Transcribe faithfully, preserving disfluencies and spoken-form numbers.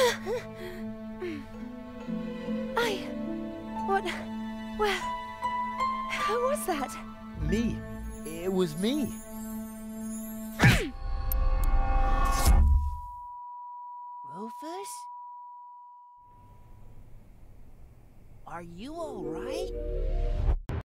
I... What... Well... Who was that? Me. It was me. Rufus? Are you all right?